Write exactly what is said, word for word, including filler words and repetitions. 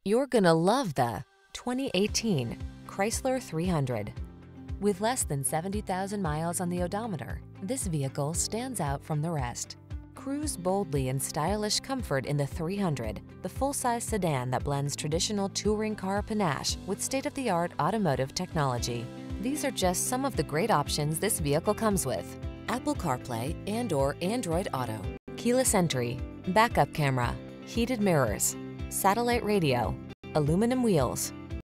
You're gonna love the twenty eighteen Chrysler three hundred. With less than seventy thousand miles on the odometer, this vehicle stands out from the rest. Cruise boldly in stylish comfort in the three hundred, the full-size sedan that blends traditional touring car panache with state-of-the-art automotive technology. These are just some of the great options this vehicle comes with: Apple CarPlay and or Android Auto, keyless entry, backup camera, heated mirrors, satellite radio, aluminum wheels,